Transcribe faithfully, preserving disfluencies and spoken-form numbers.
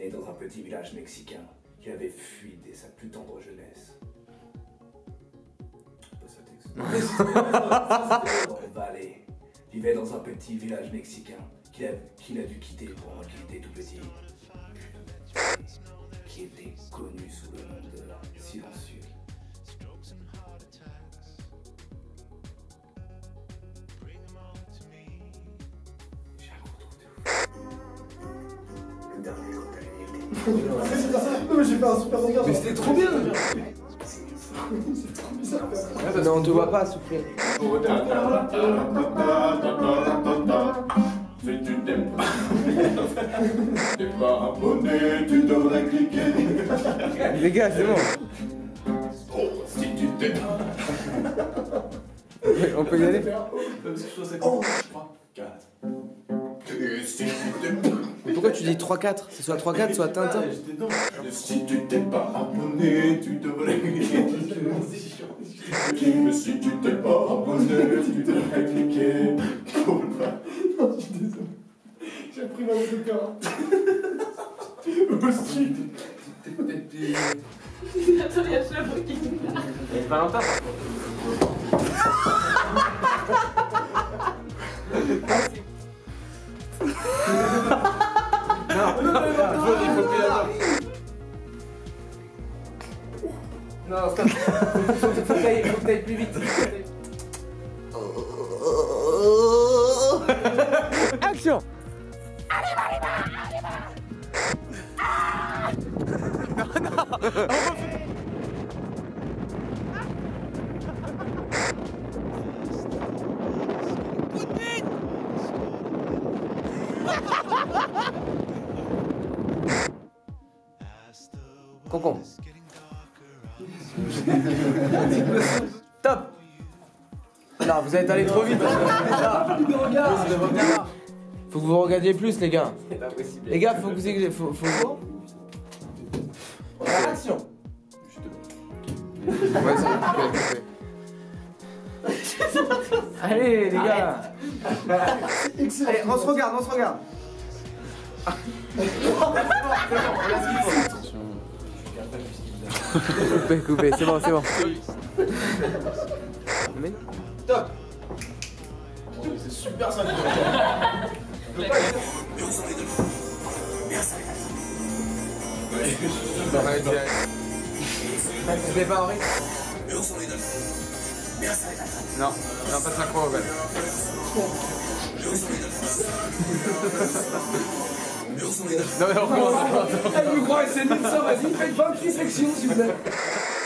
né dans un petit village mexicain qui avait fui dès sa plus tendre jeunesse. Valley vivait dans un petit village mexicain qu'il a, qu'il a dû quitter pendant qu'il était tout petit. Qui était connu sous le nom de Silencieux. J'ai un gros trou de ouf. Le dernier quand elle est Non mais j'ai fait un super regard. Mais c'était trop bien. C'est trop bizarre. Non, on te voit pas souffler. Si tu t'aimes pas, t'es pas abonné, tu devrais cliquer. Les gars, c'est bon. Oh, si tu t'aimes. On peut y aller. Parce que je trouve ça cool. trois, quatre. Et si tu t'aimes pas. Mais pourquoi tu dis trois quatre? C'est soit trois quatre, soit Tintin. Si tu t'es pas abonné, tu devrais cliquer. Mais si tu t'es pas abonné, tu devrais cliquer. Cool. Non, je suis désolé. J'ai pris ma moto de car. Aussi. Attends, il y a Chabot qui nous parle. Il y a Valentin. Non, non, non, il faut plus la voir. Non, stop. Faut que t'ailles faut que t'ailles plus vite. Action. Allez, allez, allez, allez. Non, non. Concombre. Top. Non, vous êtes allé trop vite. Faut que vous regardiez plus, les gars. C'est pas possible. Les gars, faut que vous ayez... Faut, faut... Action. Ouais, c'est allez, les gars. Excellent. Allez, on se regarde, on se regarde. Coupé, coupé, c'est bon, c'est bon. Mais... Top. C'est super sympa. Je l'ai pas Henri. Non, non, pas synchro, en fait. Non mais on recommence. Eh, vous croyez c'est nul ça, vas-y, faites vingt-six sections s'il vous plaît.